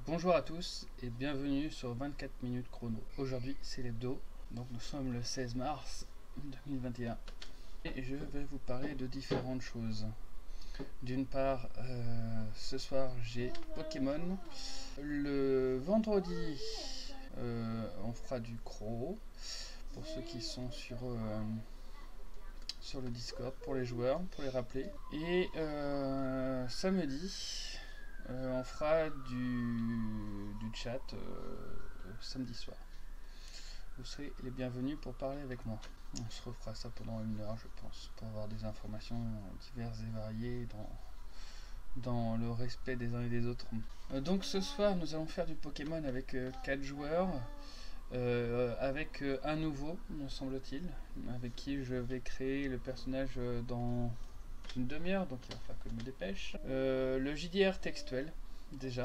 Bonjour à tous et bienvenue sur 24 minutes chrono. Aujourd'hui c'est l'hebdo, donc nous sommes le 16 mars 2021 et je vais vous parler de différentes choses. D'une part, ce soir j'ai Pokémon. Le vendredi, on fera du Crow pour ceux qui sont sur le Discord, pour les joueurs, pour les rappeler. Et samedi, on fera du chat samedi soir. Vous serez les bienvenus pour parler avec moi. On se refera ça pendant une heure, je pense, pour avoir des informations diverses et variées dans le respect des uns et des autres. Donc ce soir, nous allons faire du Pokémon avec 4 joueurs. Avec un nouveau, me semble-t-il, avec qui je vais créer le personnage dans une demi-heure, donc il va falloir que je me dépêche. Le JDR textuel, déjà.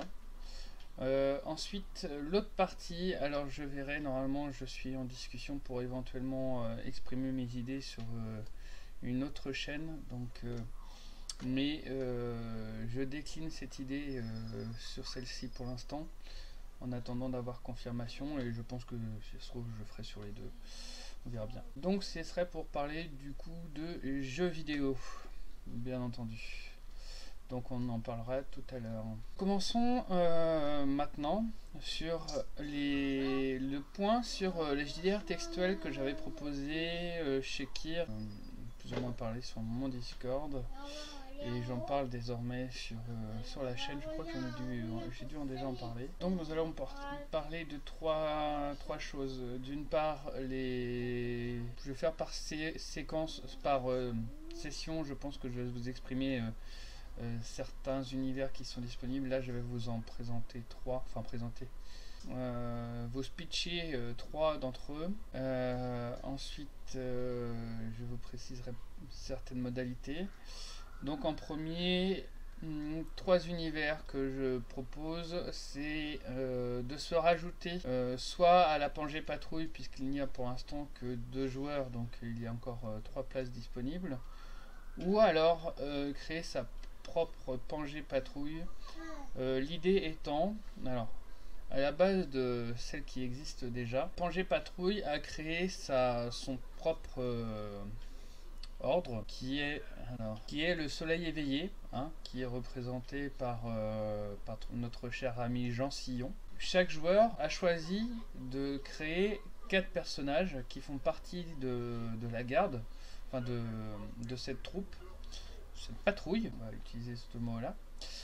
Ensuite, l'autre partie, alors je verrai, normalement je suis en discussion pour éventuellement exprimer mes idées sur une autre chaîne, donc mais je décline cette idée sur celle-ci pour l'instant en attendant d'avoir confirmation, et je pense que si ça se trouve je ferai sur les deux, on verra bien. Donc ce serait pour parler du coup de jeux vidéo, bien entendu, donc on en parlera tout à l'heure. Commençons maintenant sur le point sur les JDR textuels que j'avais proposé chez Kir, plus ou moins parlé sur mon Discord. Et j'en parle désormais sur la chaîne, je crois que j'ai dû en déjà en parler. Donc nous allons parler de trois choses. D'une part, je vais faire par séquence, par session, je pense que je vais vous exprimer certains univers qui sont disponibles. Là je vais vous en présenter trois, enfin présenter. Vous speetcher trois d'entre eux. Ensuite, je vous préciserai certaines modalités. Donc en premier, trois univers que je propose, c'est de se rajouter soit à la Pangée Patrouille, puisqu'il n'y a pour l'instant que 2 joueurs, donc il y a encore 3 places disponibles, ou alors créer sa propre Pangée Patrouille. L'idée étant, alors à la base de celle qui existe déjà, Pangée Patrouille a créé son propre ordre qui est le soleil éveillé, hein, qui est représenté par notre cher ami Jean Sillon. Chaque joueur a choisi de créer 4 personnages qui font partie de la garde, enfin de cette troupe, cette patrouille, on va utiliser ce mot là.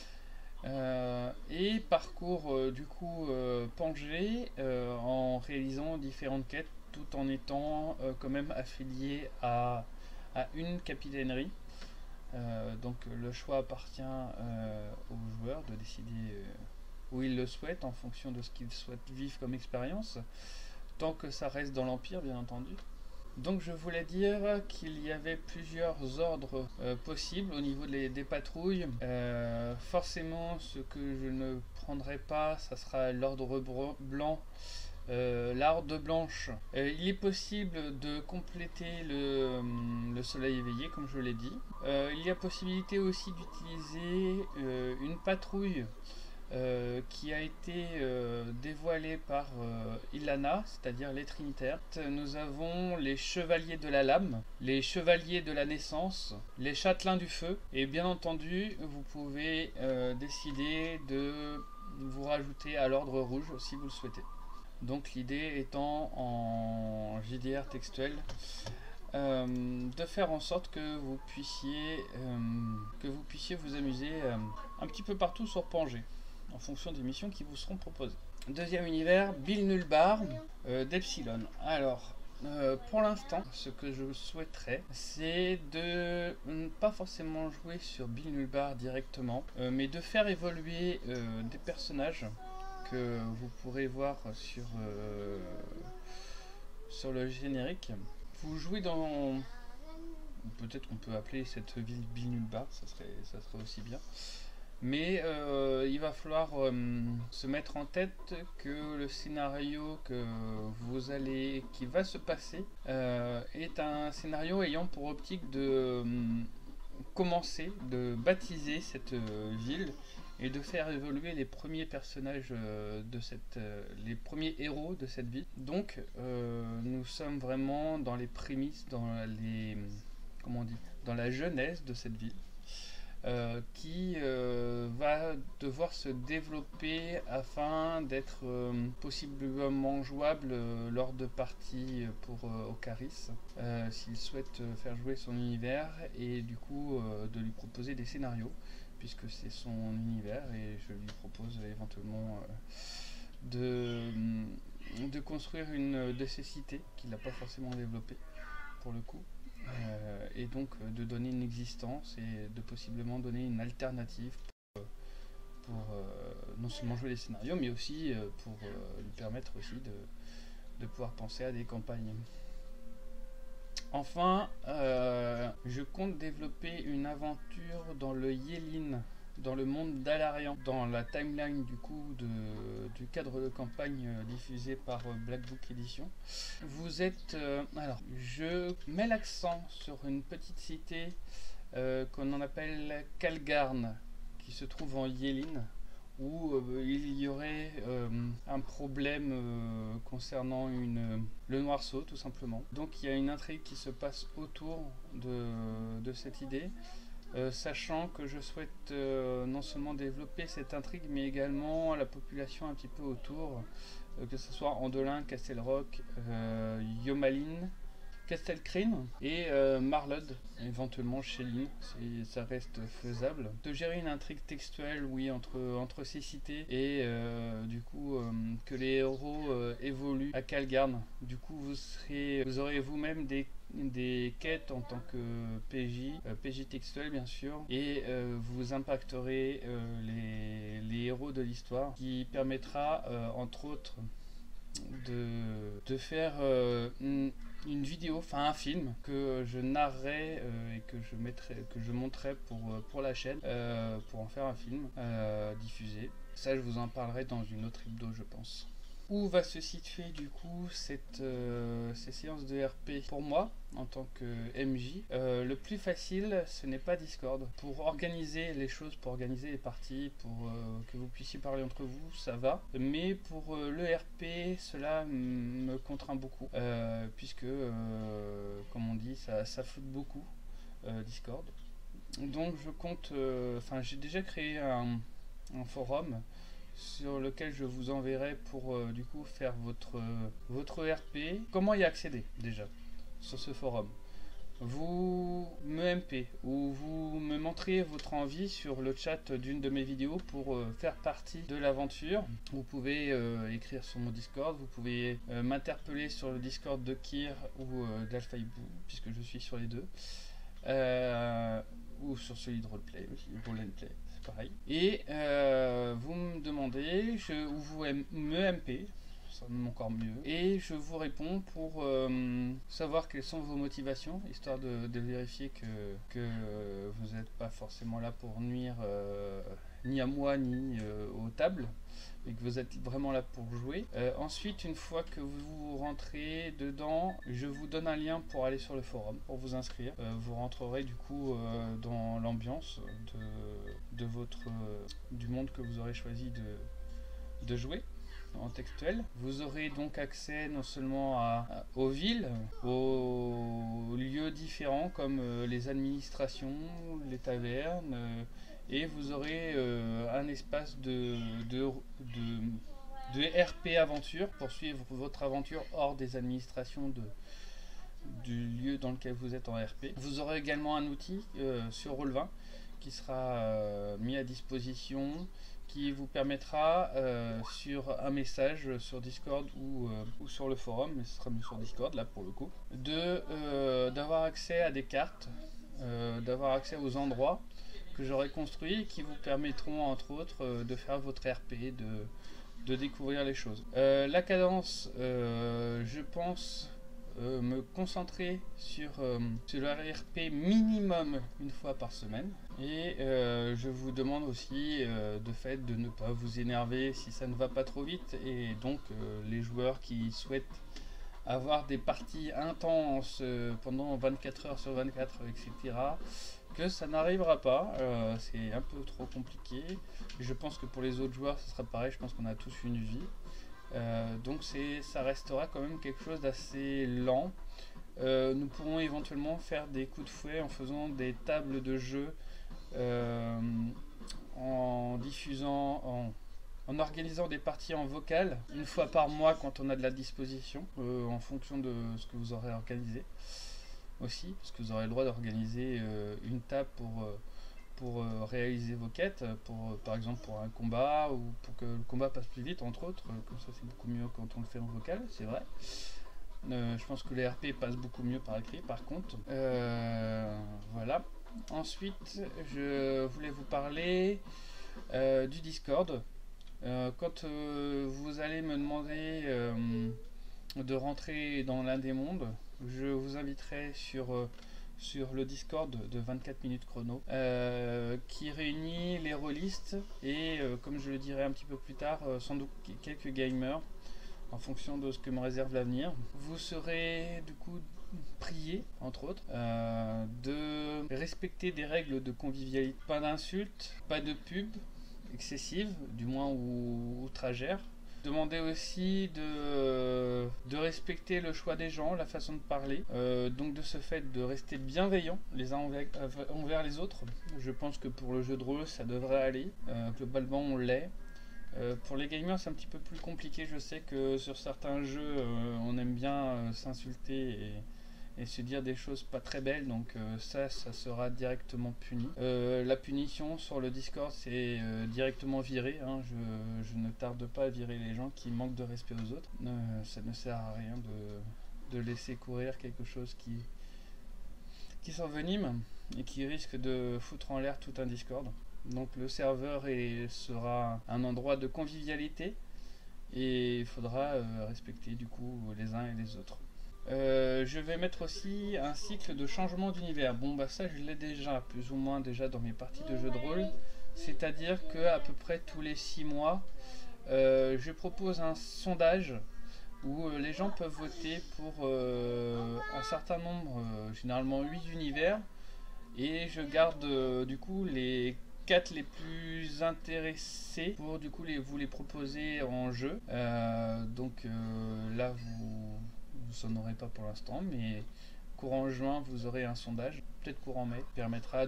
Et parcourt du coup Pangée en réalisant différentes quêtes, tout en étant quand même affilié à une capitainerie. Donc le choix appartient aux joueurs de décider où ils le souhaitent en fonction de ce qu'ils souhaitent vivre comme expérience, tant que ça reste dans l'Empire, bien entendu. Donc je voulais dire qu'il y avait plusieurs ordres possibles au niveau des patrouilles. Forcément, ce que je ne prendrai pas, ça sera l'ordre blanc, l'Horde blanche. Il est possible de compléter le soleil éveillé, comme je l'ai dit. Il y a possibilité aussi d'utiliser une patrouille qui a été dévoilée par Ilana, c'est-à-dire les Trinitaires. Nous avons les Chevaliers de la Lame, les Chevaliers de la Naissance, les Châtelains du Feu, et bien entendu, vous pouvez décider de vous rajouter à l'Ordre Rouge si vous le souhaitez. Donc l'idée étant en JDR textuel de faire en sorte que vous puissiez vous amuser un petit peu partout sur Pangée, en fonction des missions qui vous seront proposées. Deuxième univers, Bill Nullbar d'Epsilon. Alors, pour l'instant, ce que je souhaiterais, c'est de ne pas forcément jouer sur Bill Nullbar directement, mais de faire évoluer des personnages que vous pourrez voir sur le générique. Vous jouez dans... Peut-être qu'on peut appeler cette ville Bill Nullbar, ça serait aussi bien. Mais il va falloir se mettre en tête que le scénario qui va se passer est un scénario ayant pour optique de commencer, de baptiser cette ville et de faire évoluer les premiers personnages les premiers héros de cette ville. Donc nous sommes vraiment dans les prémices, comment on dit, dans la jeunesse de cette ville. Qui va devoir se développer afin d'être possiblement jouable lors de parties pour Ocaris, s'il souhaite faire jouer son univers, et du coup de lui proposer des scénarios, puisque c'est son univers, et je lui propose éventuellement de construire une de ses cités qu'il n'a pas forcément développée pour le coup. Et donc de donner une existence et de possiblement donner une alternative pour non seulement jouer les scénarios, mais aussi pour lui permettre aussi de pouvoir penser à des campagnes. Enfin, je compte développer une aventure dans le Yélin, dans le monde d'Alarian, dans la timeline du coup du cadre de campagne diffusé par Black Book Edition. Vous êtes... alors, je mets l'accent sur une petite cité qu'on en appelle Calgarn, qui se trouve en Yélin, où il y aurait un problème concernant le Noirceau, tout simplement. Donc il y a une intrigue qui se passe autour de cette idée. Sachant que je souhaite non seulement développer cette intrigue, mais également la population un petit peu autour, que ce soit Andolin, Castelrock, Yomalin, Castelcrine et Marlod, éventuellement Chélin, si ça reste faisable. De gérer une intrigue textuelle, oui, entre ces cités, et du coup que les héros évoluent à Calgarn. Du coup vous aurez vous-même des quêtes en tant que PJ textuel bien sûr, et vous impacterez les héros de l'histoire, qui permettra entre autres de faire une vidéo, enfin un film que je narrerai et que je montrerai pour la chaîne, pour en faire un film diffusé. Ça, je vous en parlerai dans une autre hebdo, je pense. Où va se situer du coup ces séances de RP pour moi en tant que MJ? Le plus facile, ce n'est pas Discord. Pour organiser les choses, pour organiser les parties, pour que vous puissiez parler entre vous, ça va. Mais pour le RP, cela me contraint beaucoup, puisque, comme on dit, ça floute beaucoup, Discord. Donc je compte, j'ai déjà créé un forum sur lequel je vous enverrai pour du coup faire votre RP. Comment y accéder déjà sur ce forum? Vous me MP ou vous me montrez votre envie sur le chat d'une de mes vidéos pour faire partie de l'aventure. Vous pouvez écrire sur mon Discord, vous pouvez m'interpeller sur le Discord de Kir ou d'Alphaibou, puisque je suis sur les deux, ou sur celui de Roleplay aussi, Roleplay. Pareil. Et vous me demandez, ou vous me MP, ça me encore mieux, et je vous réponds pour savoir quelles sont vos motivations, histoire de vérifier que vous n'êtes pas forcément là pour nuire ni à moi ni aux tables, et que vous êtes vraiment là pour jouer. Ensuite, une fois que vous rentrez dedans, je vous donne un lien pour aller sur le forum, pour vous inscrire. Vous rentrerez du coup dans l'ambiance du monde que vous aurez choisi de jouer en textuel. Vous aurez donc accès non seulement aux villes, aux lieux différents comme les administrations, les tavernes, et vous aurez un espace de RP aventure pour suivre votre aventure hors des administrations du lieu dans lequel vous êtes en RP. Vous aurez également un outil sur Roll20 qui sera mis à disposition, qui vous permettra sur un message sur Discord ou sur le forum, mais ce sera mieux sur Discord là pour le coup, d'avoir accès à des cartes, d'avoir accès aux endroits que j'aurai construits, qui vous permettront entre autres de faire votre RP, de découvrir les choses. La cadence, je pense me concentrer sur le RP minimum une fois par semaine, et je vous demande aussi de fait de ne pas vous énerver si ça ne va pas trop vite, et donc les joueurs qui souhaitent avoir des parties intenses pendant 24 heures sur 24, etc., que ça n'arrivera pas. C'est un peu trop compliqué. Je pense que pour les autres joueurs, ce sera pareil. Je pense qu'on a tous une vie. Donc ça restera quand même quelque chose d'assez lent. Nous pourrons éventuellement faire des coups de fouet en faisant des tables de jeu, en diffusant, en organisant des parties en vocal une fois par mois quand on a de la disposition, en fonction de ce que vous aurez organisé aussi, parce que vous aurez le droit d'organiser une table pour réaliser vos quêtes, par exemple pour un combat ou pour que le combat passe plus vite, entre autres. Comme ça, c'est beaucoup mieux quand on le fait en vocal, c'est vrai. Je pense que les RP passent beaucoup mieux par écrit, par contre. Voilà. Ensuite, je voulais vous parler du Discord. Quand vous allez me demander de rentrer dans l'un des mondes, je vous inviterai sur le Discord de 24 minutes chrono, qui réunit les rôlistes et, comme je le dirai un petit peu plus tard, sans doute quelques gamers, en fonction de ce que me réserve l'avenir. Vous serez du coup prié, entre autres, de respecter des règles de convivialité. Pas d'insultes, pas de pub excessive, du moins ou outragère. Demandez aussi de respecter le choix des gens, la façon de parler, donc de ce fait de rester bienveillants les uns envers les autres. Je pense que pour le jeu de rôle ça devrait aller, globalement on l'est. Pour les gamers c'est un petit peu plus compliqué, je sais que sur certains jeux on aime bien s'insulter et se dire des choses pas très belles, donc ça sera directement puni. La punition sur le Discord c'est directement virer, hein. Je ne tarde pas à virer les gens qui manquent de respect aux autres. Ça ne sert à rien de laisser courir quelque chose qui s'envenime et qui risque de foutre en l'air tout un Discord. Donc le serveur sera un endroit de convivialité et il faudra respecter du coup les uns et les autres. Je vais mettre aussi un cycle de changement d'univers. Bon bah ça je l'ai déjà, plus ou moins déjà dans mes parties de jeux de rôle. C'est-à-dire que à peu près tous les 6 mois, je propose un sondage où les gens peuvent voter pour un certain nombre, généralement 8 univers. Et je garde du coup les 4 les plus intéressés pour du coup vous les proposer en jeu. Donc là vous n'en aurez pas pour l'instant, mais courant juin vous aurez un sondage, peut-être courant mai, qui permettra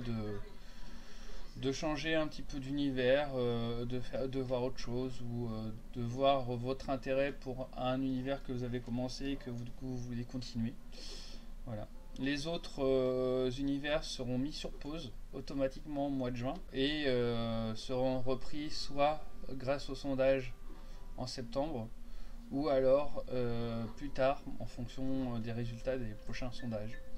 de changer un petit peu d'univers, de voir autre chose ou de voir votre intérêt pour un univers que vous avez commencé et que du coup vous voulez continuer. Voilà. Les autres univers seront mis sur pause automatiquement au mois de juin et seront repris soit grâce au sondage en septembre ou alors plus tard en fonction des résultats des prochains sondages.